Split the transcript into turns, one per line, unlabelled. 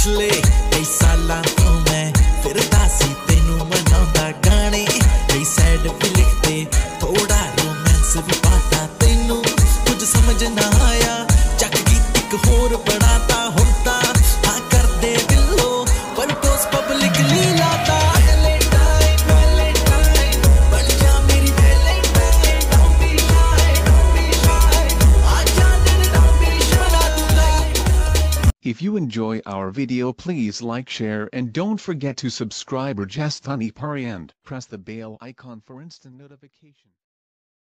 पिछले कई सालां तो मैं फिरदा सी तेनू मनाउंदा गाने कई सैड भी लिखते थोड़ा रोमांस भी पाता तेनू कुछ समझ ना आया चक गीत एक होर बनाता हुंदा हाँ कर दे दिलो पर पोस पब्लिकली लाता
If you enjoy our video, please like, share and don't forget to subscribe Rajasthani Pari and press the bell icon for instant notification.